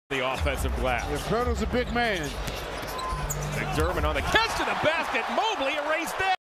The offensive glass. Colonel's a big man. McDermott on the catch to the basket. Mobley erased that.